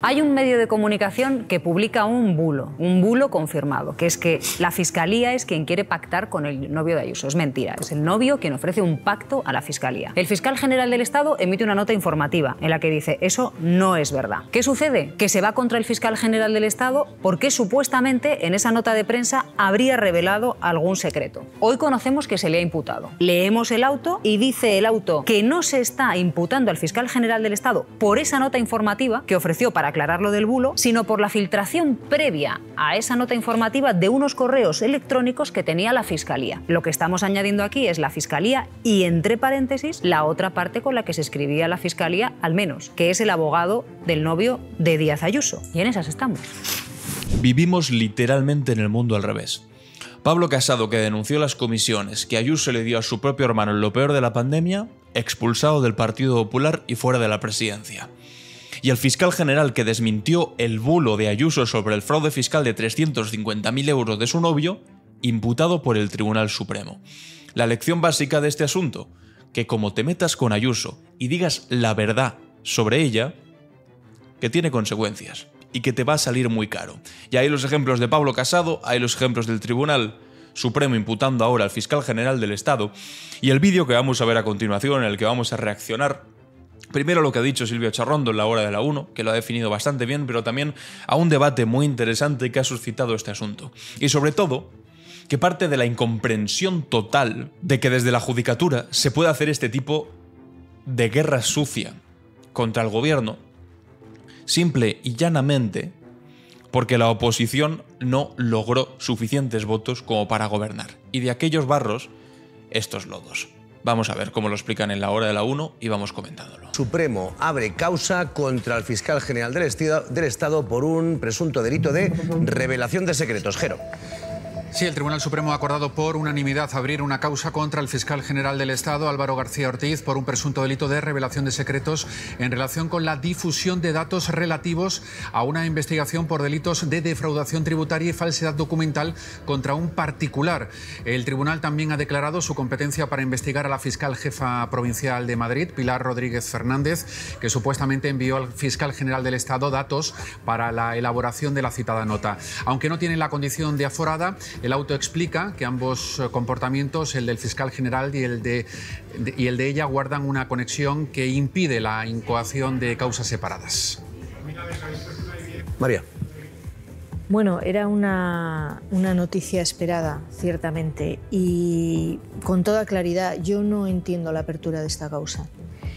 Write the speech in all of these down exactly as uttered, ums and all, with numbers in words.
Hay un medio de comunicación que publica un bulo, un bulo confirmado, que es que la Fiscalía es quien quiere pactar con el novio de Ayuso. Es mentira, es el novio quien ofrece un pacto a la Fiscalía. El fiscal general del Estado emite una nota informativa en la que dice eso no es verdad. ¿Qué sucede? Que se va contra el fiscal general del Estado porque supuestamente en esa nota de prensa habría revelado algún secreto. Hoy conocemos que se le ha imputado. Leemos el auto y dice el auto que no se está imputando al fiscal general del Estado por esa nota informativa que ofreció para aclarar lo del bulo, sino por la filtración previa a esa nota informativa de unos correos electrónicos que tenía la Fiscalía. Lo que estamos añadiendo aquí es la Fiscalía y, entre paréntesis, la otra parte con la que se escribía la Fiscalía, al menos, que es el abogado del novio de Díaz Ayuso. Y en esas estamos. Vivimos literalmente en el mundo al revés. Pablo Casado, que denunció las comisiones que Ayuso le dio a su propio hermano en lo peor de la pandemia, expulsado del Partido Popular y fuera de la presidencia. Y el fiscal general que desmintió el bulo de Ayuso sobre el fraude fiscal de trescientos cincuenta mil euros de su novio, imputado por el Tribunal Supremo. La lección básica de este asunto, que como te metas con Ayuso y digas la verdad sobre ella, que tiene consecuencias y que te va a salir muy caro. Y hay los ejemplos de Pablo Casado, hay los ejemplos del Tribunal Supremo imputando ahora al fiscal general del Estado, y el vídeo que vamos a ver a continuación, en el que vamos a reaccionar primero a lo que ha dicho Silvia Charrondo en la hora de la uno, que lo ha definido bastante bien, pero también a un debate muy interesante que ha suscitado este asunto. Y sobre todo, que parte de la incomprensión total de que desde la judicatura se pueda hacer este tipo de guerra sucia contra el gobierno, simple y llanamente porque la oposición no logró suficientes votos como para gobernar. Y de aquellos barros, estos lodos. Vamos a ver cómo lo explican en la hora de la uno y vamos comentándolo. Supremo abre causa contra el fiscal general del Estado, del Estado por un presunto delito de revelación de secretos. Jero. Sí, el Tribunal Supremo ha acordado por unanimidad abrir una causa contra el fiscal general del Estado, Álvaro García Ortiz, por un presunto delito de revelación de secretos en relación con la difusión de datos relativos a una investigación por delitos de defraudación tributaria y falsedad documental contra un particular. El tribunal también ha declarado su competencia para investigar a la fiscal jefa provincial de Madrid, Pilar Rodríguez Fernández, que supuestamente envió al fiscal general del Estado datos para la elaboración de la citada nota. Aunque no tiene la condición de aforada, el auto explica que ambos comportamientos, el del fiscal general y el de, de, y el de ella, guardan una conexión que impide la incoación de causas separadas. María. Bueno, era una, una noticia esperada, ciertamente, y con toda claridad yo no entiendo la apertura de esta causa.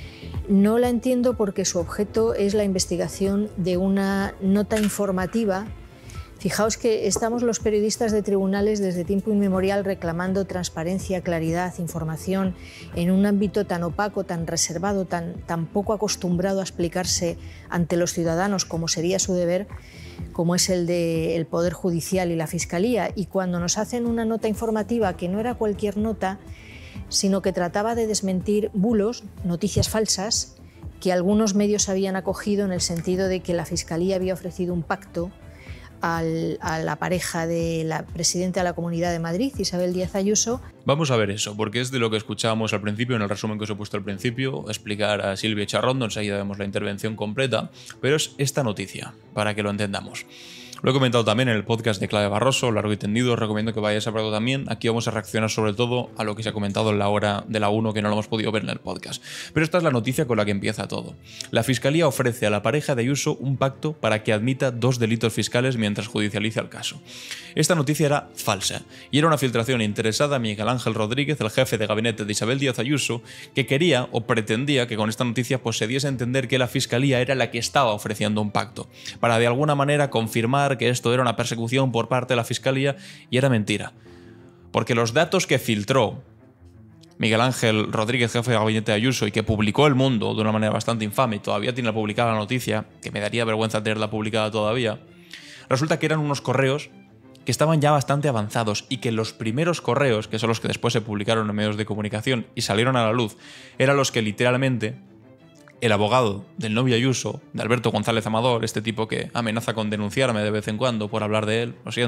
No la entiendo porque su objeto es la investigación de una nota informativa. Fijaos que estamos los periodistas de tribunales desde tiempo inmemorial reclamando transparencia, claridad, información en un ámbito tan opaco, tan reservado, tan, tan poco acostumbrado a explicarse ante los ciudadanos como sería su deber, como es el del Poder Judicial y la Fiscalía. Y cuando nos hacen una nota informativa que no era cualquier nota, sino que trataba de desmentir bulos, noticias falsas, que algunos medios habían acogido en el sentido de que la Fiscalía había ofrecido un pacto Al, a la pareja de la presidenta de la Comunidad de Madrid, Isabel Díaz Ayuso. Vamos a ver eso, porque es de lo que escuchábamos al principio, en el resumen que os he puesto al principio, explicar a Silvia Charrondo, enseguida vemos la intervención completa, pero es esta noticia, para que lo entendamos. Lo he comentado también en el podcast de Clave Barroso, largo y tendido, os recomiendo que vayáis a verlo también. Aquí vamos a reaccionar sobre todo a lo que se ha comentado en la hora de la uno, que no lo hemos podido ver en el podcast. Pero esta es la noticia con la que empieza todo. La Fiscalía ofrece a la pareja de Ayuso un pacto para que admita dos delitos fiscales mientras judicializa el caso. Esta noticia era falsa y era una filtración interesada a Miguel Ángel Rodríguez, el jefe de gabinete de Isabel Díaz Ayuso, que quería o pretendía que con esta noticia pues, se diese a entender que la Fiscalía era la que estaba ofreciendo un pacto, para de alguna manera confirmar que esto era una persecución por parte de la Fiscalía, y era mentira. Porque los datos que filtró Miguel Ángel Rodríguez, jefe de gabinete de Ayuso, y que publicó El Mundo de una manera bastante infame, y todavía tiene publicada la noticia, que me daría vergüenza tenerla publicada todavía, resulta que eran unos correos que estaban ya bastante avanzados y que los primeros correos, que son los que después se publicaron en medios de comunicación y salieron a la luz, eran los que literalmente el abogado del novio Ayuso, de Alberto González Amador, este tipo que amenaza con denunciarme de vez en cuando por hablar de él, lo siento,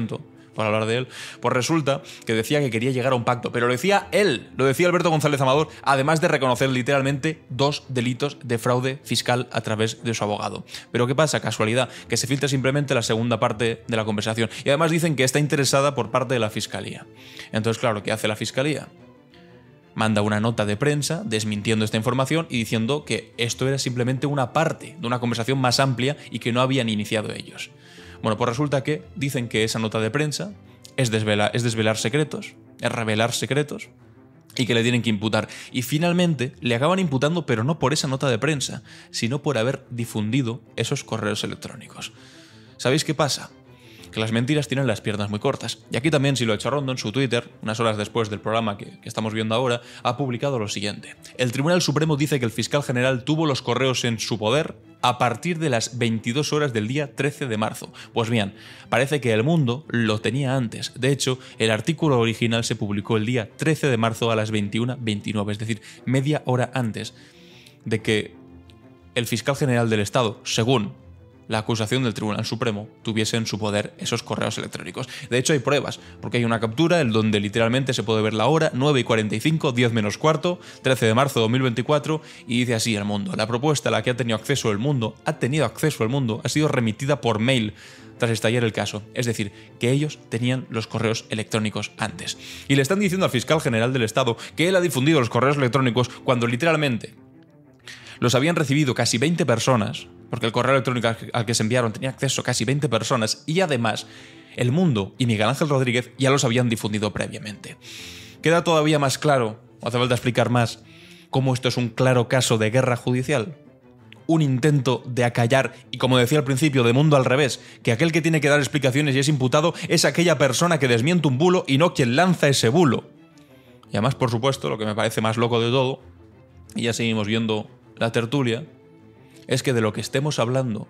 por hablar de él, pues resulta que decía que quería llegar a un pacto, pero lo decía él, lo decía Alberto González Amador, además de reconocer literalmente dos delitos de fraude fiscal a través de su abogado. Pero ¿qué pasa? Casualidad, que se filtra simplemente la segunda parte de la conversación y además dicen que está interesada por parte de la Fiscalía. Entonces, claro, ¿qué hace la Fiscalía? Manda una nota de prensa desmintiendo esta información y diciendo que esto era simplemente una parte de una conversación más amplia y que no habían iniciado ellos. Bueno, pues resulta que dicen que esa nota de prensa es, desvela, es desvelar secretos, es revelar secretos y que le tienen que imputar. Y finalmente le acaban imputando, pero no por esa nota de prensa, sino por haber difundido esos correos electrónicos. ¿Sabéis qué pasa? Que las mentiras tienen las piernas muy cortas. Y aquí también Silva Echarondo, en su Twitter, unas horas después del programa que, que estamos viendo ahora, ha publicado lo siguiente. El Tribunal Supremo dice que el fiscal general tuvo los correos en su poder a partir de las veintidós horas del día trece de marzo. Pues bien, parece que El Mundo lo tenía antes. De hecho, el artículo original se publicó el día trece de marzo a las veintiuna veintinueve, es decir, media hora antes de que el fiscal general del Estado, según la acusación del Tribunal Supremo, tuviese en su poder esos correos electrónicos. De hecho, hay pruebas, porque hay una captura en donde literalmente se puede ver la hora, nueve y cuarenta y cinco, diez menos cuarto, trece de marzo de dos mil veinticuatro, y dice así El Mundo. La propuesta a la que ha tenido acceso El Mundo, ha tenido acceso El Mundo, ha sido remitida por mail tras estallar el caso. Es decir, que ellos tenían los correos electrónicos antes. Y le están diciendo al fiscal general del Estado que él ha difundido los correos electrónicos cuando literalmente los habían recibido casi veinte personas, porque el correo electrónico al que se enviaron tenía acceso casi veinte personas, y además El Mundo y Miguel Ángel Rodríguez ya los habían difundido previamente. ¿Queda todavía más claro, o hace falta explicar más, cómo esto es un claro caso de guerra judicial? Un intento de acallar, y como decía al principio, de mundo al revés, que aquel que tiene que dar explicaciones y es imputado es aquella persona que desmiente un bulo y no quien lanza ese bulo. Y además, por supuesto, lo que me parece más loco de todo, y ya seguimos viendo la tertulia, es que de lo que estemos hablando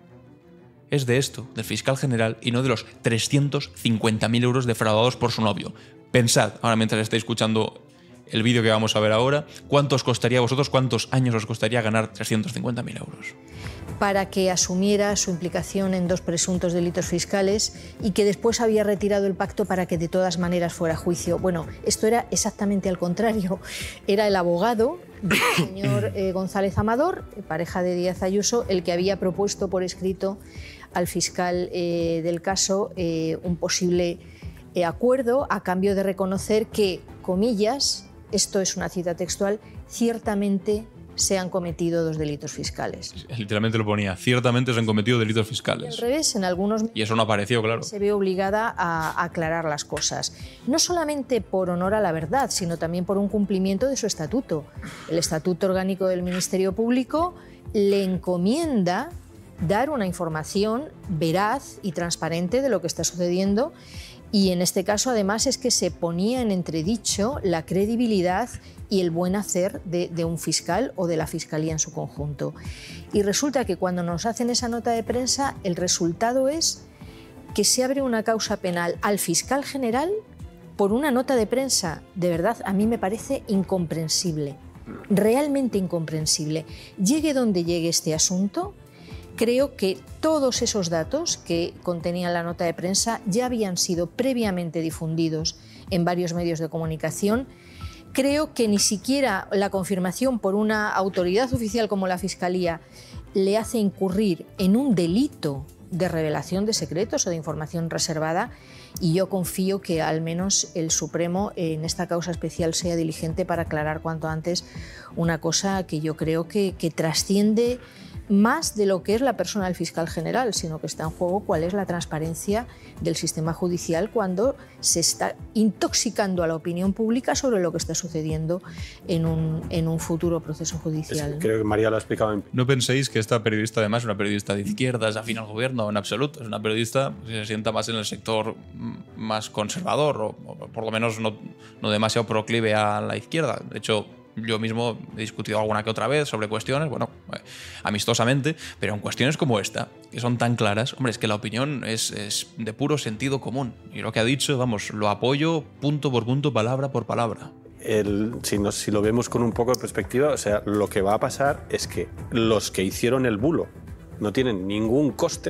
es de esto, del fiscal general, y no de los trescientos cincuenta mil euros defraudados por su novio. Pensad, ahora mientras estáis escuchando el vídeo que vamos a ver ahora, ¿cuánto os costaría a vosotros, cuántos años os costaría ganar trescientos cincuenta mil euros? Para que asumiera su implicación en dos presuntos delitos fiscales y que después había retirado el pacto para que de todas maneras fuera a juicio. Bueno, esto era exactamente al contrario. Era el abogado del señor eh, González Amador, pareja de Díaz Ayuso, el que había propuesto por escrito al fiscal eh, del caso eh, un posible eh, acuerdo a cambio de reconocer que, comillas, esto es una cita textual, ciertamente se han cometido dos delitos fiscales. Literalmente lo ponía, ciertamente se han cometido delitos fiscales. Al revés, en algunos... Y eso no apareció, claro. Se ve obligada a aclarar las cosas. No solamente por honor a la verdad, sino también por un cumplimiento de su estatuto. El Estatuto Orgánico del Ministerio Público le encomienda dar una información veraz y transparente de lo que está sucediendo. Y en este caso, además, es que se ponía en entredicho la credibilidad y el buen hacer de, de un fiscal o de la Fiscalía en su conjunto. Y resulta que cuando nos hacen esa nota de prensa, el resultado es que se abre una causa penal al fiscal general por una nota de prensa. De verdad, a mí me parece incomprensible, realmente incomprensible. Llegue donde llegue este asunto, creo que todos esos datos que contenían la nota de prensa ya habían sido previamente difundidos en varios medios de comunicación. Creo que ni siquiera la confirmación por una autoridad oficial como la Fiscalía le hace incurrir en un delito de revelación de secretos o de información reservada, y yo confío que al menos el Supremo en esta causa especial sea diligente para aclarar cuanto antes una cosa que yo creo que, que trasciende más de lo que es la persona del fiscal general, sino que está en juego cuál es la transparencia del sistema judicial cuando se está intoxicando a la opinión pública sobre lo que está sucediendo en un, en un futuro proceso judicial. Es, creo que María lo ha explicado. En... No penséis que esta periodista además es una periodista de izquierdas, afín al gobierno, en absoluto. Es una periodista que se sienta más en el sector más conservador, o, o por lo menos no, no demasiado proclive a la izquierda. De hecho, yo mismo he discutido alguna que otra vez sobre cuestiones, bueno, amistosamente, pero en cuestiones como esta, que son tan claras, hombre, es que la opinión es, es de puro sentido común. Y lo que ha dicho, vamos, lo apoyo punto por punto, palabra por palabra. El, si, nos, si lo vemos con un poco de perspectiva, o sea, lo que va a pasar es que los que hicieron el bulo no tienen ningún coste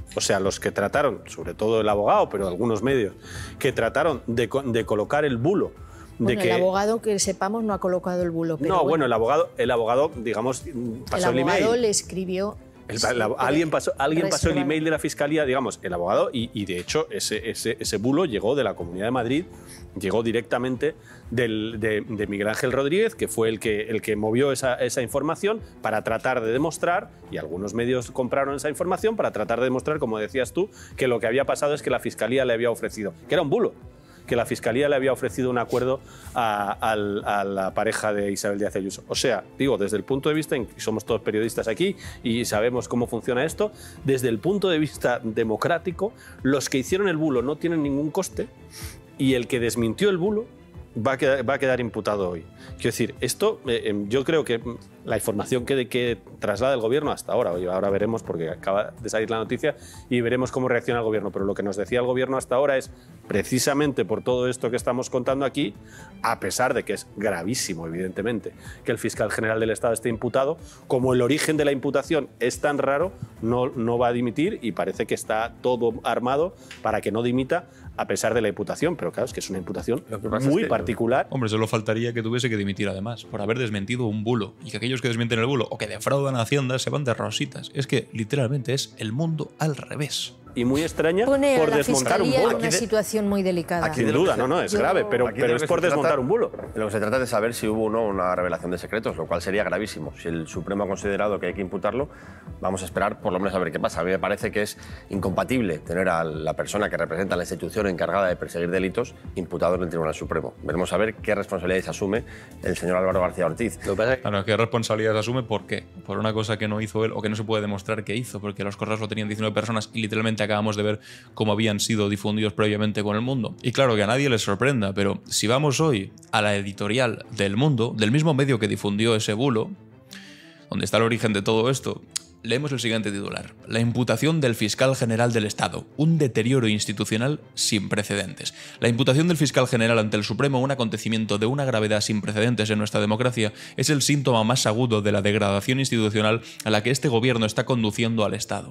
o sea, los que trataron, sobre todo el abogado, pero algunos medios, que trataron de, de colocar el bulo. De bueno, que, el abogado, que sepamos, no ha colocado el bulo. Pero no, bueno, bueno, el abogado, el abogado, digamos, pasó el, el abogado email. le escribió... El, sí, la, alguien pasó, alguien pasó el reservado. email de la Fiscalía, digamos, el abogado, y, y de hecho ese, ese, ese bulo llegó de la Comunidad de Madrid, llegó directamente del, de, de Miguel Ángel Rodríguez, que fue el que, el que movió esa, esa información para tratar de demostrar, y algunos medios compraron esa información para tratar de demostrar, como decías tú, que lo que había pasado es que la Fiscalía le había ofrecido, que era un bulo, que la Fiscalía le había ofrecido un acuerdo a, a, a la pareja de Isabel Díaz Ayuso. O sea, digo, desde el punto de vista, y somos todos periodistas aquí y sabemos cómo funciona esto, desde el punto de vista democrático, los que hicieron el bulo no tienen ningún coste y el que desmintió el bulo va a quedar, va a quedar imputado hoy. Quiero decir, esto, eh, yo creo que la información que, que traslada el gobierno hasta ahora, hoy ahora veremos porque acaba de salir la noticia y veremos cómo reacciona el gobierno, pero lo que nos decía el gobierno hasta ahora es, precisamente por todo esto que estamos contando aquí, a pesar de que es gravísimo, evidentemente, que el fiscal general del Estado esté imputado, como el origen de la imputación es tan raro, no, no va a dimitir y parece que está todo armado para que no dimita a pesar de la imputación, pero claro, es que es una imputación muy es que, particular. Hombre, solo faltaría que tuviese que dimitir además, por haber desmentido un bulo, y que aquellos que desmienten el bulo o que defraudan a Hacienda se van de rositas. Es que literalmente es el mundo al revés. Y muy extraña Pone por a la desmontar un Fiscalía bulo. en una situación muy delicada. Sin duda, no, no, es Yo... grave, pero, pero es por desmontar trata, un bulo. Lo que se trata es de saber si hubo o no una revelación de secretos, lo cual sería gravísimo. Si el Supremo ha considerado que hay que imputarlo, vamos a esperar por lo menos a ver qué pasa. A mí me parece que es incompatible tener a la persona que representa la institución encargada de perseguir delitos imputado en el Tribunal Supremo. Veremos a ver qué responsabilidades asume el señor Álvaro García Ortiz. Lo que pasa es que... Claro, ¿qué responsabilidades asume? ¿Por qué? Por una cosa que no hizo él o que no se puede demostrar que hizo, porque los correos lo tenían diecinueve personas y literalmente acabamos de ver cómo habían sido difundidos previamente con El Mundo. Y claro, que a nadie les sorprenda, pero si vamos hoy a la editorial del Mundo, del mismo medio que difundió ese bulo, donde está el origen de todo esto, leemos el siguiente titular: la imputación del fiscal general del Estado, un deterioro institucional sin precedentes. La imputación del fiscal general ante el Supremo, un acontecimiento de una gravedad sin precedentes en nuestra democracia, es el síntoma más agudo de la degradación institucional a la que este gobierno está conduciendo al Estado.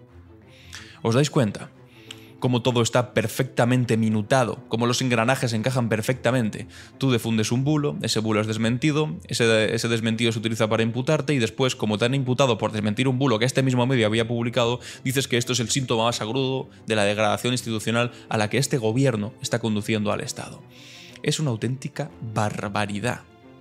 ¿Os dais cuenta? Cómo todo está perfectamente minutado, cómo los engranajes encajan perfectamente. Tú difundes un bulo, ese bulo es desmentido, ese, ese desmentido se utiliza para imputarte y después, como te han imputado por desmentir un bulo que este mismo medio había publicado, dices que esto es el síntoma más agudo de la degradación institucional a la que este gobierno está conduciendo al Estado. Es una auténtica barbaridad.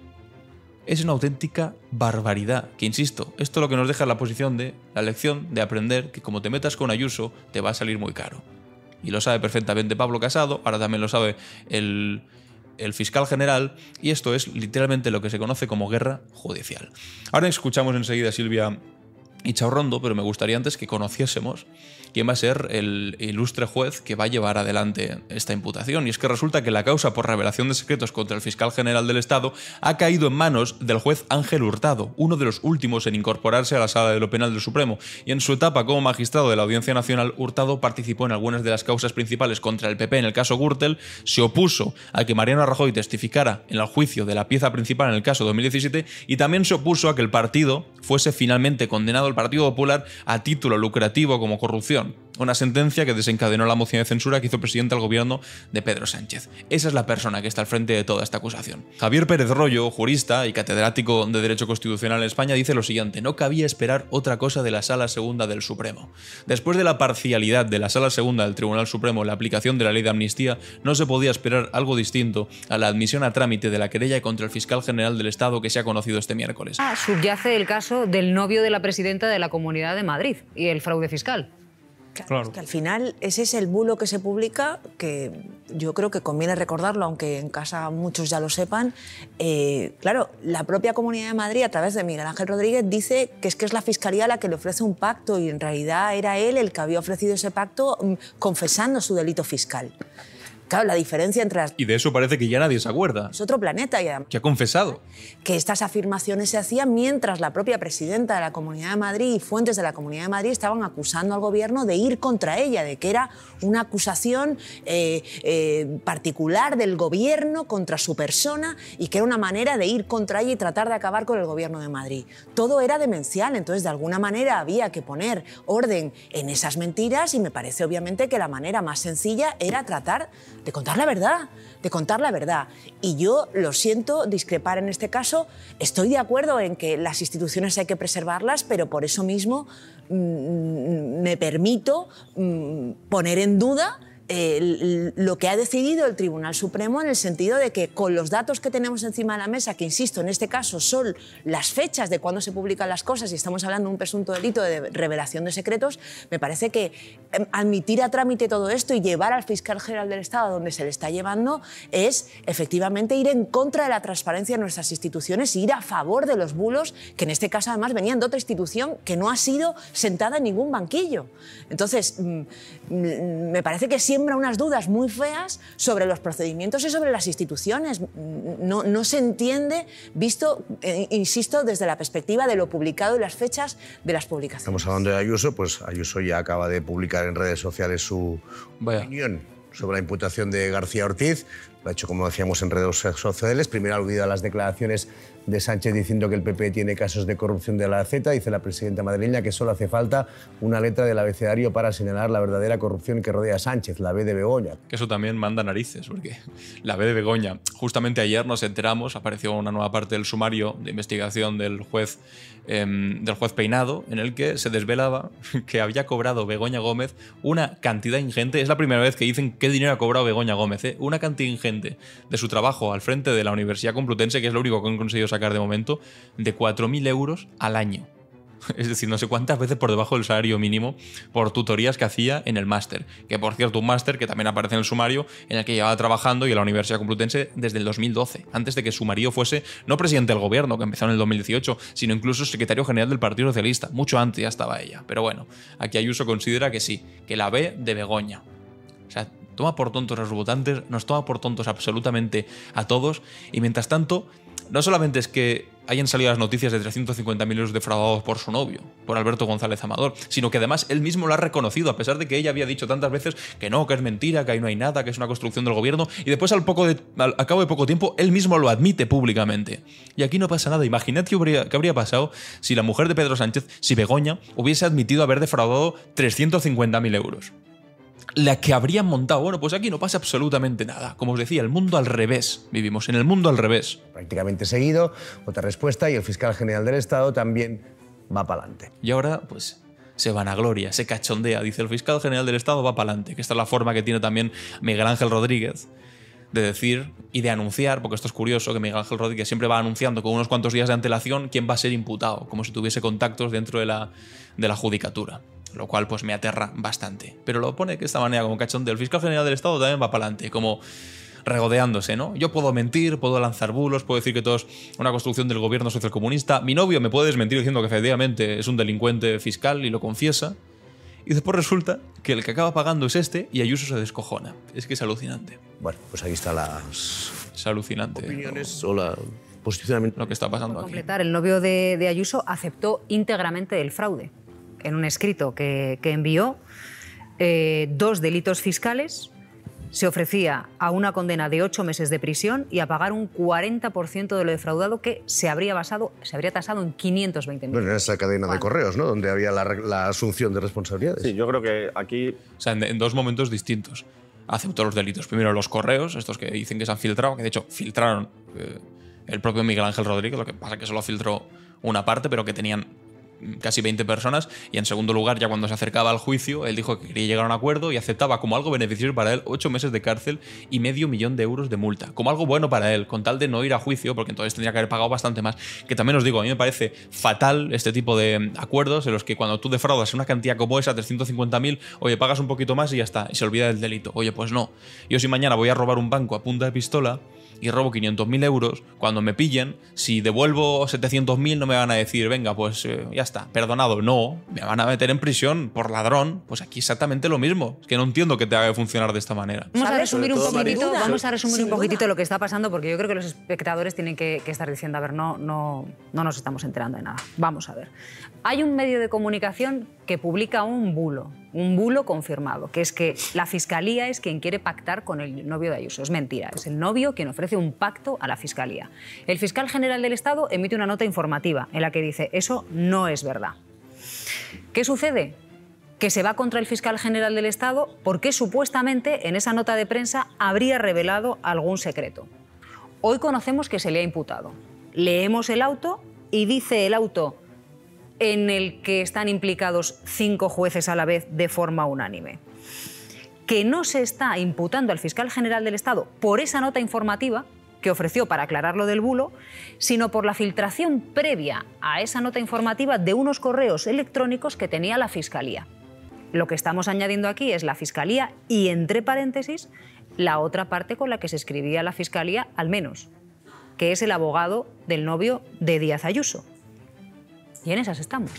Es una auténtica barbaridad, que insisto, esto es lo que nos deja en la posición de la lección de aprender que como te metas con Ayuso, te va a salir muy caro. Y lo sabe perfectamente Pablo Casado, ahora también lo sabe el, el fiscal general, y esto es literalmente lo que se conoce como guerra judicial. Ahora escuchamos enseguida a Silvia Ichaurrondo, pero me gustaría antes que conociésemos quién va a ser el ilustre juez que va a llevar adelante esta imputación. Y es que resulta que la causa por revelación de secretos contra el fiscal general del Estado ha caído en manos del juez Ángel Hurtado, uno de los últimos en incorporarse a la Sala de lo Penal del Supremo. Y en su etapa como magistrado de la Audiencia Nacional, Hurtado participó en algunas de las causas principales contra el P P en el caso Gürtel, se opuso a que Mariano Rajoy testificara en el juicio de la pieza principal en el caso dos mil diecisiete y también se opuso a que el partido fuese finalmente condenado, el Partido Popular, a título lucrativo como corrupción. Una sentencia que desencadenó la moción de censura que hizo presidente al gobierno de Pedro Sánchez. Esa es la persona que está al frente de toda esta acusación. Javier Pérez Royo, jurista y catedrático de Derecho Constitucional en España, dice lo siguiente: no cabía esperar otra cosa de la Sala Segunda del Supremo. Después de la parcialidad de la Sala Segunda del Tribunal Supremo en la aplicación de la ley de amnistía, no se podía esperar algo distinto a la admisión a trámite de la querella contra el fiscal general del Estado que se ha conocido este miércoles. Ah, subyace el caso del novio de la presidenta de la Comunidad de Madrid y el fraude fiscal. Claro, Claro. Es que al final ese es el bulo que se publica, que yo creo que conviene recordarlo, aunque en casa muchos ya lo sepan. Eh, claro, la propia Comunidad de Madrid, a través de Miguel Ángel Rodríguez, dice que es que es la Fiscalía la que le ofrece un pacto y en realidad era él el que había ofrecido ese pacto confesando su delito fiscal. Claro, la diferencia entre las... Y de eso parece que ya nadie se acuerda. Es otro planeta y además... Que ha confesado. Que estas afirmaciones se hacían mientras la propia presidenta de la Comunidad de Madrid y fuentes de la Comunidad de Madrid estaban acusando al gobierno de ir contra ella, de que era una acusación eh, eh, particular del gobierno contra su persona y que era una manera de ir contra ella y tratar de acabar con el gobierno de Madrid. Todo era demencial, entonces de alguna manera había que poner orden en esas mentiras y me parece obviamente que la manera más sencilla era tratar de contar la verdad, de contar la verdad. Y yo, lo siento, discrepar en este caso, estoy de acuerdo en que las instituciones hay que preservarlas, pero por eso mismo mmm, me permito mmm, poner en duda Eh, lo que ha decidido el Tribunal Supremo en el sentido de que con los datos que tenemos encima de la mesa, que insisto, en este caso son las fechas de cuando se publican las cosas y estamos hablando de un presunto delito de revelación de secretos, me parece que admitir a trámite todo esto y llevar al fiscal general del Estado a donde se le está llevando es efectivamente ir en contra de la transparencia de nuestras instituciones y ir a favor de los bulos que en este caso además venían de otra institución que no ha sido sentada en ningún banquillo. Entonces, me parece que siempre unas dudas muy feas sobre los procedimientos y sobre las instituciones. No, no se entiende, visto, eh, insisto, desde la perspectiva de lo publicado y las fechas de las publicaciones. Estamos hablando de Ayuso, pues Ayuso ya acaba de publicar en redes sociales su Vaya. opinión sobre la imputación de García Ortiz. Lo ha hecho, como decíamos, en redes sociales. Primero ha aludido a las declaraciones de Sánchez diciendo que el P P tiene casos de corrupción de la Z. Dice la presidenta madrileña que solo hace falta una letra del abecedario para señalar la verdadera corrupción que rodea a Sánchez, la B de Begoña. Que eso también manda narices, porque la B de Begoña. Justamente ayer nos enteramos, apareció una nueva parte del sumario de investigación del juez, eh, del juez Peinado, en el que se desvelaba que había cobrado Begoña Gómez una cantidad ingente. Es la primera vez que dicen qué dinero ha cobrado Begoña Gómez, ¿eh? Una cantidad ingente de su trabajo al frente de la Universidad Complutense, que es lo único que han conseguido sacar de momento, de cuatro mil euros al año. Es decir, no sé cuántas veces por debajo del salario mínimo por tutorías que hacía en el máster. Que, por cierto, un máster que también aparece en el sumario, en el que llevaba trabajando y en la Universidad Complutense desde el dos mil doce, antes de que su marido fuese no presidente del gobierno, que empezó en el dos mil dieciocho, sino incluso secretario general del Partido Socialista. Mucho antes ya estaba ella. Pero bueno, aquí Ayuso considera que sí, que la B de Begoña. O sea, toma por tontos a los votantes, nos toma por tontos absolutamente a todos, y mientras tanto, no solamente es que hayan salido las noticias de trescientos cincuenta mil euros defraudados por su novio, por Alberto González Amador, sino que además él mismo lo ha reconocido, a pesar de que ella había dicho tantas veces que no, que es mentira, que ahí no hay nada, que es una construcción del gobierno, y después al, poco de, al, al cabo de poco tiempo él mismo lo admite públicamente. Y aquí no pasa nada. Imaginad qué habría, qué habría pasado si la mujer de Pedro Sánchez, si Begoña, hubiese admitido haber defraudado trescientos cincuenta mil euros. La que habrían montado. Bueno, pues aquí no pasa absolutamente nada. Como os decía, el mundo al revés. Vivimos en el mundo al revés. Prácticamente seguido, otra respuesta, y el fiscal general del Estado también va para adelante. Y ahora, pues, se vanagloria, se cachondea. Dice, el fiscal general del Estado va para adelante. Que esta es la forma que tiene también Miguel Ángel Rodríguez de decir y de anunciar, porque esto es curioso, que Miguel Ángel Rodríguez siempre va anunciando con unos cuantos días de antelación quién va a ser imputado, como si tuviese contactos dentro de la, de la judicatura. Lo cual pues me aterra bastante. Pero lo pone de esta manera, como cachondeo. El fiscal general del Estado también va para adelante, como regodeándose, ¿no? Yo puedo mentir, puedo lanzar bulos, puedo decir que todo es una construcción del gobierno socialcomunista. Mi novio me puede desmentir diciendo que efectivamente es un delincuente fiscal y lo confiesa. Y después resulta que el que acaba pagando es este y Ayuso se descojona. Es que es alucinante. Bueno, pues ahí están las es alucinante, opiniones o la posicionamiento. Lo que está pasando Por aquí. completar, el novio de, de Ayuso aceptó íntegramente el fraude. En un escrito que, que envió, eh, dos delitos fiscales, se ofrecía a una condena de ocho meses de prisión y a pagar un cuarenta por ciento de lo defraudado, que se habría, basado, se habría tasado en quinientos veinte mil. Bueno, en esa cadena de correos, ¿no? Donde había la, la asunción de responsabilidades. Sí, yo creo que aquí... O sea, en, en dos momentos distintos. Aceptó los delitos. Primero los correos, estos que dicen que se han filtrado, que de hecho filtraron eh, el propio Miguel Ángel Rodríguez, lo que pasa es que solo filtró una parte, pero que tenían casi veinte personas. Y en segundo lugar, ya cuando se acercaba al juicio, él dijo que quería llegar a un acuerdo y aceptaba como algo beneficioso para él ocho meses de cárcel y medio millón de euros de multa, como algo bueno para él, con tal de no ir a juicio, porque entonces tendría que haber pagado bastante más. Que también os digo, a mí me parece fatal este tipo de acuerdos en los que cuando tú defraudas una cantidad como esa, trescientos cincuenta mil, oye, pagas un poquito más y ya está, y se olvida del delito. Oye, pues no. Yo si mañana voy a robar un banco a punta de pistola y robo quinientos mil euros, cuando me pillen, si devuelvo setecientos mil no me van a decir, venga, pues eh, ya está. está, perdonado. No, me van a meter en prisión por ladrón. Pues aquí exactamente lo mismo. Es que no entiendo que te haga funcionar de esta manera. Vamos a resumir un Sin poquitito, duda. vamos a resumir Sin un poquitito duda. lo que está pasando, porque yo creo que los espectadores tienen que, que estar diciendo, a ver, no, no, no nos estamos enterando de nada. Vamos a ver. Hay un medio de comunicación que publica un bulo, un bulo confirmado, que es que la Fiscalía es quien quiere pactar con el novio de Ayuso. Es mentira, es el novio quien ofrece un pacto a la Fiscalía. El fiscal general del Estado emite una nota informativa en la que dice, eso no es verdad. ¿Qué sucede? Que se va contra el fiscal general del Estado porque supuestamente en esa nota de prensa habría revelado algún secreto. Hoy conocemos que se le ha imputado. Leemos el auto y dice el auto en el que están implicados cinco jueces a la vez de forma unánime, que no se está imputando al fiscal general del Estado por esa nota informativa que ofreció para aclarar lo del bulo, sino por la filtración previa a esa nota informativa de unos correos electrónicos que tenía la Fiscalía. Lo que estamos añadiendo aquí es la Fiscalía y, entre paréntesis, la otra parte con la que se escribía la Fiscalía, al menos, que es el abogado del novio de Díaz Ayuso. Y en esas estamos.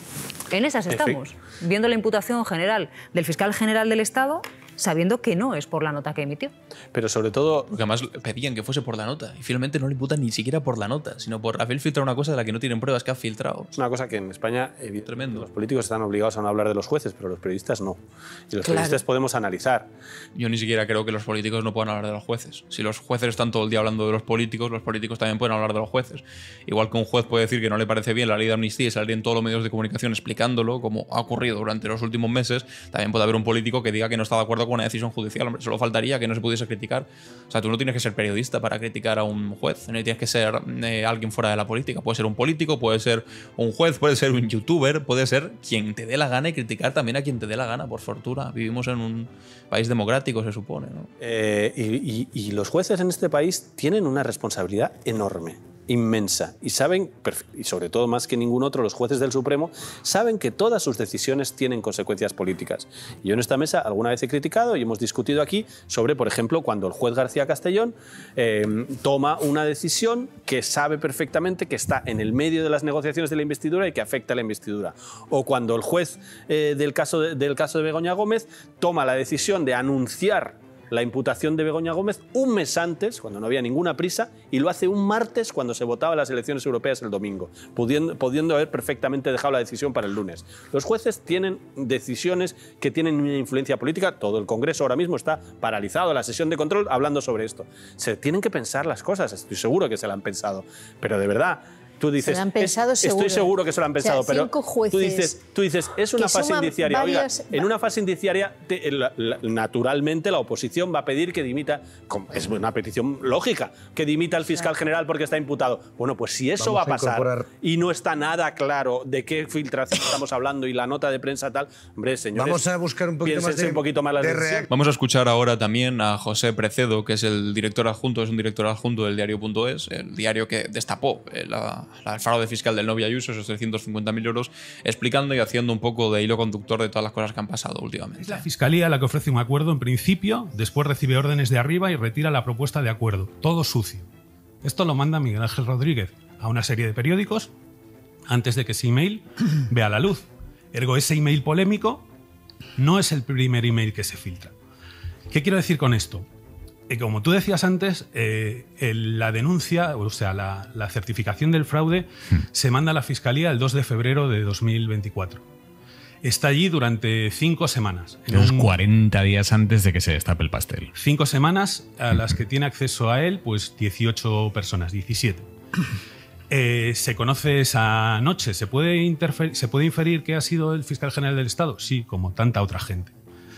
En esas estamos. Viendo la imputación general del fiscal general del Estado, sabiendo que no es por la nota que emitió. Pero sobre todo... Porque además pedían que fuese por la nota y finalmente no le imputan ni siquiera por la nota, sino por haber filtrado una cosa de la que no tienen pruebas que ha filtrado. Es una cosa que en España, Tremendo. Los políticos están obligados a no hablar de los jueces, pero los periodistas no. Y los Claro. periodistas podemos analizar. Yo ni siquiera creo que los políticos no puedan hablar de los jueces. Si los jueces están todo el día hablando de los políticos, los políticos también pueden hablar de los jueces. Igual que un juez puede decir que no le parece bien la ley de amnistía y salir en todos los medios de comunicación explicándolo, como ha ocurrido durante los últimos meses, también puede haber un político que diga que no está de acuerdo con una decisión judicial. Hombre, solo faltaría que no se pudiese criticar. O sea, tú no tienes que ser periodista para criticar a un juez, no tienes que ser eh, alguien fuera de la política. Puede ser un político, puede ser un juez, puede ser un youtuber, puede ser quien te dé la gana y criticar también a quien te dé la gana, por fortuna. Vivimos en un país democrático, se supone, ¿no? Eh, y, y- y los jueces en este país tienen una responsabilidad enorme, inmensa. Y saben, perf- y sobre todo más que ningún otro, los jueces del Supremo, saben que todas sus decisiones tienen consecuencias políticas. Y yo en esta mesa alguna vez he criticado y hemos discutido aquí sobre, por ejemplo, cuando el juez García Castellón eh, toma una decisión que sabe perfectamente que está en el medio de las negociaciones de la investidura y que afecta a la investidura. O cuando el juez eh, del, caso de, del caso de Begoña Gómez toma la decisión de anunciar la imputación de Begoña Gómez un mes antes, cuando no había ninguna prisa, y lo hace un martes cuando se votaban las elecciones europeas el domingo, pudiendo, pudiendo haber perfectamente dejado la decisión para el lunes. Los jueces tienen decisiones que tienen una influencia política. Todo el Congreso ahora mismo está paralizado, la sesión de control, hablando sobre esto. Se tienen que pensar las cosas, estoy seguro que se la han pensado, pero de verdad... Tú dices, Se lo han pensado es- seguro. estoy seguro que se lo han O sea, pensado, pero cinco jueces tú dices, tú dices, es una que fase suman indiciaria. Oiga, varias- en una fase indiciaria, te- la- la- naturalmente la oposición va a pedir que dimita, como es una petición lógica, que dimita al fiscal general porque está imputado. Bueno, pues si eso Vamos va a a pasar incorporar- y no está nada claro de qué filtración estamos hablando y la nota de prensa tal, hombre, señores, Vamos a buscar un poquito más piénsense de- un poquito más las de decisiones. reac- Vamos a escuchar ahora también a José Precedo, que es el director adjunto, es un director adjunto del diario punto es, el diario que destapó eh, la, la- el fraude fiscal del novio Ayuso, esos trescientos cincuenta mil euros, explicando y haciendo un poco de hilo conductor de todas las cosas que han pasado últimamente. Es la Fiscalía la que ofrece un acuerdo en principio, después recibe órdenes de arriba y retira la propuesta de acuerdo. Todo sucio. Esto lo manda Miguel Ángel Rodríguez a una serie de periódicos antes de que ese email vea la luz. Ergo, ese email polémico no es el primer email que se filtra. ¿Qué quiero decir con esto? Eh, como tú decías antes, eh, el- la denuncia, o sea, la, la certificación del fraude se manda a la Fiscalía el dos de febrero de dos mil veinticuatro. Está allí durante cinco semanas. en Unos un- cuarenta días antes de que se destape el pastel. Cinco semanas a las que tiene acceso a él, pues dieciocho personas, diecisiete. Eh, se conoce esa noche. ¿Se puede, interfer- ¿Se puede inferir que ha sido el fiscal general del Estado? Sí, como tanta otra gente.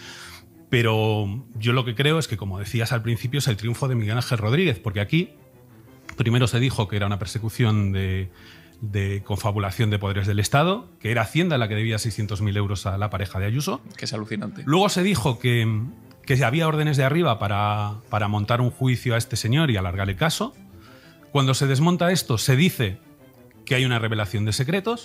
Pero yo lo que creo es que, como decías al principio, es el triunfo de Miguel Ángel Rodríguez, porque aquí primero se dijo que era una persecución de, de confabulación de poderes del Estado, que era Hacienda la que debía seiscientos mil euros a la pareja de Ayuso. Que es alucinante. Luego se dijo que, que había órdenes de arriba para, para montar un juicio a este señor y alargar el caso. Cuando se desmonta esto, se dice que hay una revelación de secretos.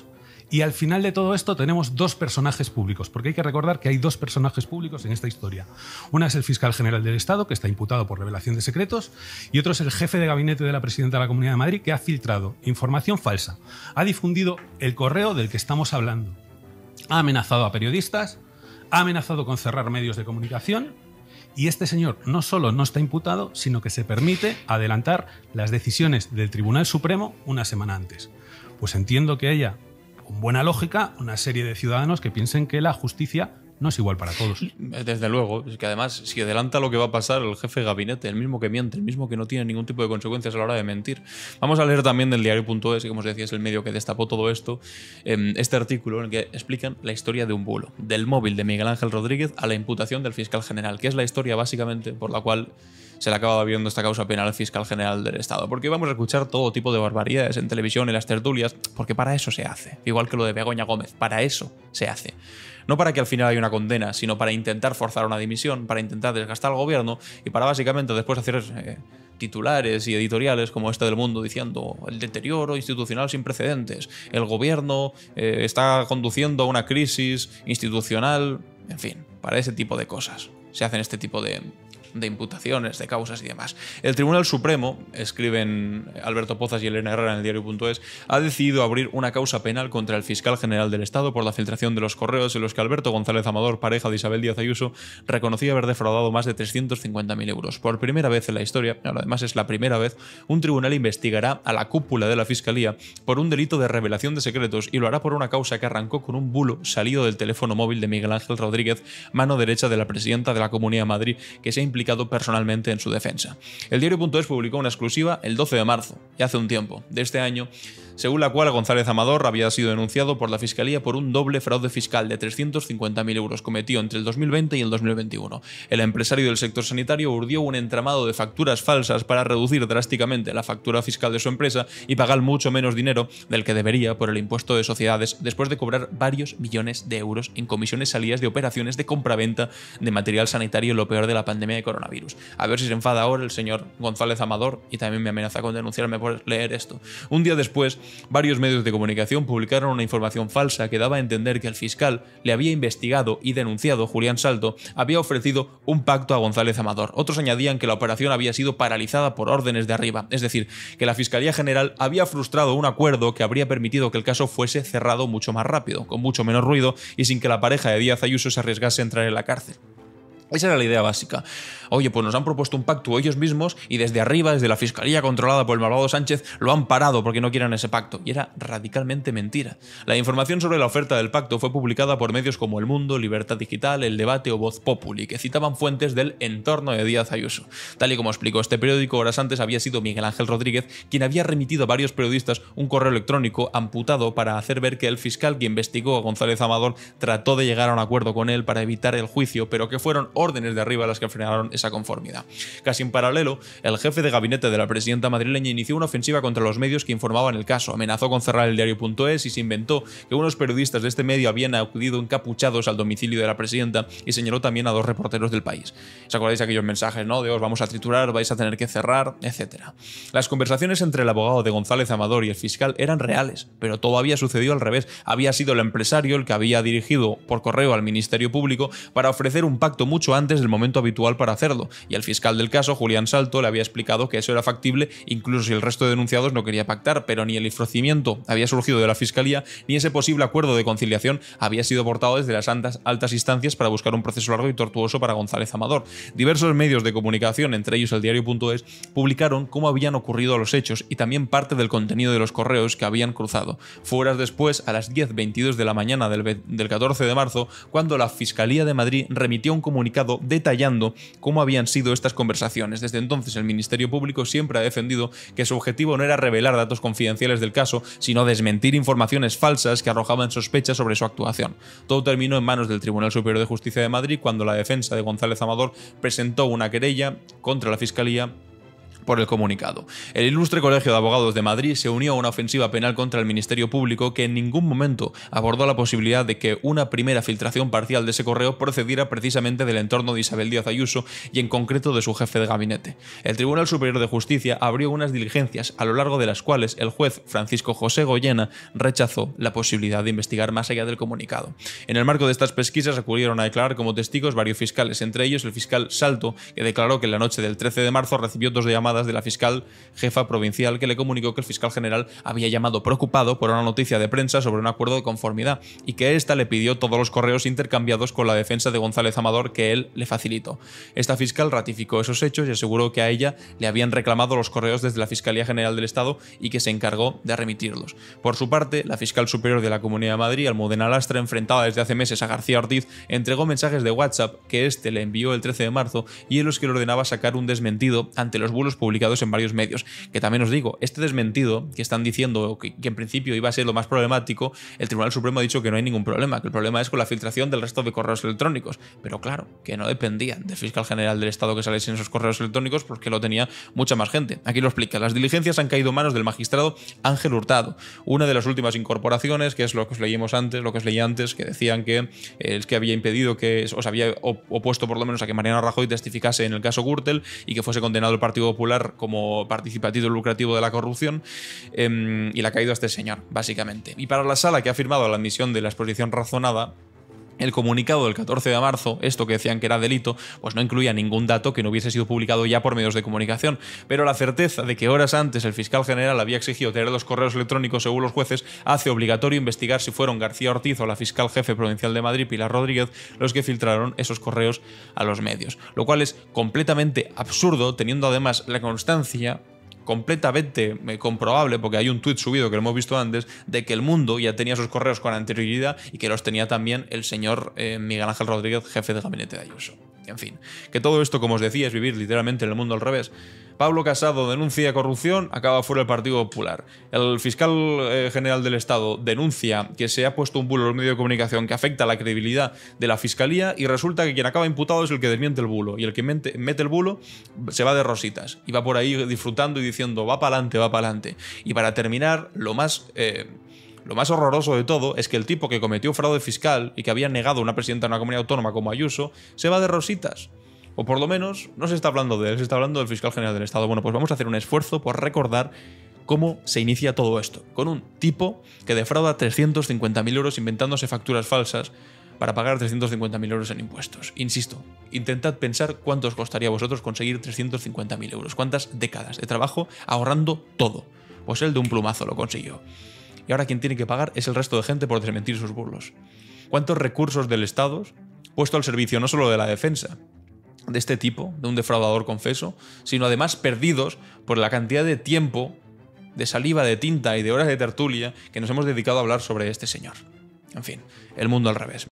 Y al final de todo esto tenemos dos personajes públicos, porque hay que recordar que hay dos personajes públicos en esta historia. Una es el fiscal general del Estado, que está imputado por revelación de secretos, y otro es el jefe de gabinete de la presidenta de la Comunidad de Madrid, que ha filtrado información falsa, ha difundido el correo del que estamos hablando, ha amenazado a periodistas, ha amenazado con cerrar medios de comunicación, y este señor no solo no está imputado, sino que se permite adelantar las decisiones del Tribunal Supremo una semana antes. Pues entiendo que haya, con buena lógica, una serie de ciudadanos que piensen que la justicia no es igual para todos. Desde luego, es que además, si adelanta lo que va a pasar el jefe de gabinete, el mismo que miente, el mismo que no tiene ningún tipo de consecuencias a la hora de mentir. Vamos a leer también del diario punto es, que como os decía es el medio que destapó todo esto, este artículo en el que explican la historia de un bulo, del móvil de Miguel Ángel Rodríguez a la imputación del fiscal general, que es la historia básicamente por la cual se le acaba viendo esta causa penal al fiscal general del Estado. Porque vamos a escuchar todo tipo de barbaridades en televisión, en las tertulias, porque para eso se hace. Igual que lo de Begoña Gómez, para eso se hace. No para que al final haya una condena, sino para intentar forzar una dimisión, para intentar desgastar al gobierno y para básicamente después hacer eh, titulares y editoriales como este del Mundo diciendo el deterioro institucional sin precedentes, el gobierno eh, está conduciendo a una crisis institucional, en fin, para ese tipo de cosas se hacen este tipo de... de imputaciones, de causas y demás. El Tribunal Supremo, escriben Alberto Pozas y Elena Herrera en el diario punto es, ha decidido abrir una causa penal contra el fiscal general del Estado por la filtración de los correos en los que Alberto González Amador, pareja de Isabel Díaz Ayuso, reconocía haber defraudado más de trescientos cincuenta mil euros. Por primera vez en la historia, además es la primera vez, un tribunal investigará a la cúpula de la Fiscalía por un delito de revelación de secretos y lo hará por una causa que arrancó con un bulo salido del teléfono móvil de Miguel Ángel Rodríguez, mano derecha de la presidenta de la Comunidad de Madrid, que se ha implicado personalmente en su defensa. El diario punto es publicó una exclusiva el doce de marzo, ya hace un tiempo, de este año, según la cual González Amador había sido denunciado por la Fiscalía por un doble fraude fiscal de trescientos cincuenta mil euros cometido entre el dos mil veinte y el dos mil veintiuno. El empresario del sector sanitario urdió un entramado de facturas falsas para reducir drásticamente la factura fiscal de su empresa y pagar mucho menos dinero del que debería por el impuesto de sociedades después de cobrar varios millones de euros en comisiones salidas de operaciones de compraventa de material sanitario en lo peor de la pandemia de coronavirus. A ver si se enfada ahora el señor González Amador y también me amenaza con denunciarme por leer esto. Un día después, varios medios de comunicación publicaron una información falsa que daba a entender que el fiscal le había investigado y denunciado, Julián Salto, había ofrecido un pacto a González Amador. Otros añadían que la operación había sido paralizada por órdenes de arriba, es decir, que la Fiscalía General había frustrado un acuerdo que habría permitido que el caso fuese cerrado mucho más rápido, con mucho menos ruido y sin que la pareja de Díaz Ayuso se arriesgase a entrar en la cárcel. Esa era la idea básica. Oye, pues nos han propuesto un pacto ellos mismos y desde arriba, desde la Fiscalía controlada por el malvado Sánchez, lo han parado porque no quieren ese pacto. Y era radicalmente mentira. La información sobre la oferta del pacto fue publicada por medios como El Mundo, Libertad Digital, El Debate o Voz Populi, que citaban fuentes del entorno de Díaz Ayuso. Tal y como explicó este periódico, horas antes había sido Miguel Ángel Rodríguez quien había remitido a varios periodistas un correo electrónico amputado para hacer ver que el fiscal que investigó a González Amador trató de llegar a un acuerdo con él para evitar el juicio, pero que fueron órdenes de arriba las que frenaron esa conformidad. Casi en paralelo, el jefe de gabinete de la presidenta madrileña inició una ofensiva contra los medios que informaban el caso, amenazó con cerrar el diario punto es y se inventó que unos periodistas de este medio habían acudido encapuchados al domicilio de la presidenta y señaló también a dos reporteros del País. ¿Os acordáis de aquellos mensajes, no? De os vamos a triturar, vais a tener que cerrar, etcétera. Las conversaciones entre el abogado de González Amador y el fiscal eran reales, pero todo había sucedido al revés. Había sido el empresario el que había dirigido por correo al Ministerio Público para ofrecer un pacto mucho antes del momento habitual para hacerlo, y el fiscal del caso, Julián Salto, le había explicado que eso era factible incluso si el resto de denunciados no quería pactar, pero ni el ofrecimiento había surgido de la Fiscalía ni ese posible acuerdo de conciliación había sido aportado desde las altas, altas instancias para buscar un proceso largo y tortuoso para González Amador. Diversos medios de comunicación, entre ellos el diario punto es, publicaron cómo habían ocurrido los hechos y también parte del contenido de los correos que habían cruzado. Fue horas después, a las diez veintidós de la mañana del, del catorce de marzo, cuando la Fiscalía de Madrid remitió un comunicado detallando cómo habían sido estas conversaciones. Desde entonces el Ministerio Público siempre ha defendido que su objetivo no era revelar datos confidenciales del caso, sino desmentir informaciones falsas que arrojaban sospechas sobre su actuación. Todo terminó en manos del Tribunal Superior de Justicia de Madrid cuando la defensa de González Amador presentó una querella contra la Fiscalía por el comunicado. El Ilustre Colegio de Abogados de Madrid se unió a una ofensiva penal contra el Ministerio Público que en ningún momento abordó la posibilidad de que una primera filtración parcial de ese correo procediera precisamente del entorno de Isabel Díaz Ayuso y en concreto de su jefe de gabinete. El Tribunal Superior de Justicia abrió unas diligencias a lo largo de las cuales el juez Francisco José Goyena rechazó la posibilidad de investigar más allá del comunicado. En el marco de estas pesquisas acudieron a declarar como testigos varios fiscales, entre ellos el fiscal Salto, que declaró que en la noche del trece de marzo recibió dos llamadas de la fiscal jefa provincial que le comunicó que el fiscal general había llamado preocupado por una noticia de prensa sobre un acuerdo de conformidad y que ésta le pidió todos los correos intercambiados con la defensa de González Amador que él le facilitó. Esta fiscal ratificó esos hechos y aseguró que a ella le habían reclamado los correos desde la Fiscalía General del Estado y que se encargó de remitirlos. Por su parte, la fiscal superior de la Comunidad de Madrid, Almudena Lastra, enfrentada desde hace meses a García Ortiz, entregó mensajes de WhatsApp que éste le envió el trece de marzo y en los que le ordenaba sacar un desmentido ante los bulos publicados en varios medios. Que también os digo, este desmentido que están diciendo que, que en principio iba a ser lo más problemático, el Tribunal Supremo ha dicho que no hay ningún problema, que el problema es con la filtración del resto de correos electrónicos. Pero claro, que no dependían del fiscal general del Estado que saliesen esos correos electrónicos porque lo tenía mucha más gente. Aquí lo explica. Las diligencias han caído en manos del magistrado Ángel Hurtado, una de las últimas incorporaciones, que es lo que os leímos antes, lo que os leí antes, que decían que es que había impedido que, os había opuesto por lo menos a que Mariano Rajoy testificase en el caso Gürtel y que fuese condenado el Partido Popular como participativo lucrativo de la corrupción, eh, y la ha caído a este señor, básicamente. Y para la sala que ha firmado la admisión de la exposición razonada, el comunicado del catorce de marzo, esto que decían que era delito, pues no incluía ningún dato que no hubiese sido publicado ya por medios de comunicación, pero la certeza de que horas antes el fiscal general había exigido tener los correos electrónicos según los jueces hace obligatorio investigar si fueron García Ortiz o la fiscal jefe provincial de Madrid, Pilar Rodríguez, los que filtraron esos correos a los medios, lo cual es completamente absurdo, teniendo además la constancia completamente comprobable, porque hay un tuit subido que lo hemos visto antes, de que El Mundo ya tenía sus correos con anterioridad y que los tenía también el señor eh, Miguel Ángel Rodríguez, jefe de gabinete de Ayuso. En fin, que todo esto, como os decía, es vivir literalmente en el mundo al revés. Pablo Casado denuncia corrupción, acaba fuera del Partido Popular. El fiscal eh, general del Estado denuncia que se ha puesto un bulo en los medios de comunicación que afecta a la credibilidad de la Fiscalía y resulta que quien acaba imputado es el que desmiente el bulo. Y el que mete, mete el bulo se va de rositas y va por ahí disfrutando y diciendo va para adelante, va para adelante. Y para terminar, lo más... Eh, Lo más horroroso de todo es que el tipo que cometió fraude fiscal y que había negado a una presidenta de una comunidad autónoma como Ayuso se va de rositas. O por lo menos no se está hablando de él, se está hablando del fiscal general del Estado. Bueno, pues vamos a hacer un esfuerzo por recordar cómo se inicia todo esto. Con un tipo que defrauda trescientos cincuenta mil euros inventándose facturas falsas para pagar trescientos cincuenta mil euros en impuestos. Insisto, intentad pensar cuánto os costaría a vosotros conseguir trescientos cincuenta mil euros. Cuántas décadas de trabajo ahorrando todo. Pues él de un plumazo lo consiguió. Y ahora quien tiene que pagar es el resto de gente por desmentir sus burlos. ¿Cuántos recursos del Estado puesto al servicio no solo de la defensa de este tipo, de un defraudador confeso, sino además perdidos por la cantidad de tiempo, de saliva, de tinta y de horas de tertulia que nos hemos dedicado a hablar sobre este señor? En fin, el mundo al revés.